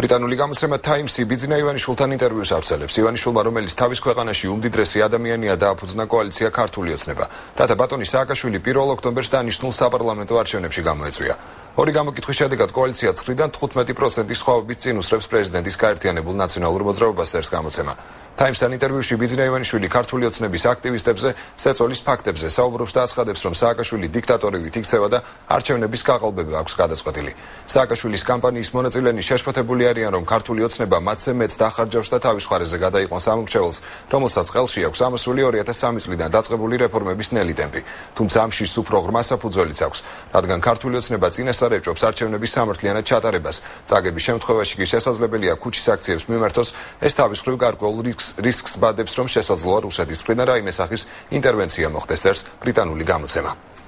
ბრიტანული გამოცემა თაიმსი ბიძნა ივანიშვილთან ინტერვიუს ავრცელებს. ივანიშვილმა, რომელიც თავის ქვეყანაში უმდიდრესი ადამიანია, დააფუძნა კოალიცია ქართული ოცნება. რათა ბატონი სააკაშვილი პირველ ოქტომბერს დანიშნულ საპარლამენტო არჩევნებში გამოეწვია. ორი გამოკითხვის შედეგად კოალიცია 9-15% სხვაობით წინ უსწრებს პრეზიდენტის გაერთიანებულ ნაციონალურ მოძრაობას წერს გამოცემა. თაიმსთან ინტერვიუში ბიძნა ივანიშვილი ქართული ოცნების აქტივისტებზე სეწოლის ფაქტებზე საუბრობს და აცხადებს, რომ სააკაშვილი დიქტატორივით იქცევა და არჩევნების გაყალბება აქვს გადაწყვეტილი. სააკაშვილის კამპანიის მონაწილენი შეშფოთებული არიან, რომ ქართული ოცნება მათზე მეც დახარჯავს და თავის მხარეზე გადაიყვანს ამორჩეველს, რომელსაც ყელში აქვს ამოსული 2003 წლიდან დაწყებული რეფორმების ნელი ტემპი. თუმცა ამ შიშს უფრო ღრმა საფუძველიც აქვს, რადგან ქართული ოცნება წინასწარ ეჭვობს არჩევნების სამართლიანად ჩატარებას. წაგების შემთხვევაში კი შესაძლებელია ქუჩის აქციებს მიმართოს. ეს თავის მხრივ გარკვეულ რისკს ბადებს, რომ შესაძლოა რუსეთის მხრიდან რაიმე სახის ინტერვენცია მოხდეს, წერს ბრიტანული გამოცემა.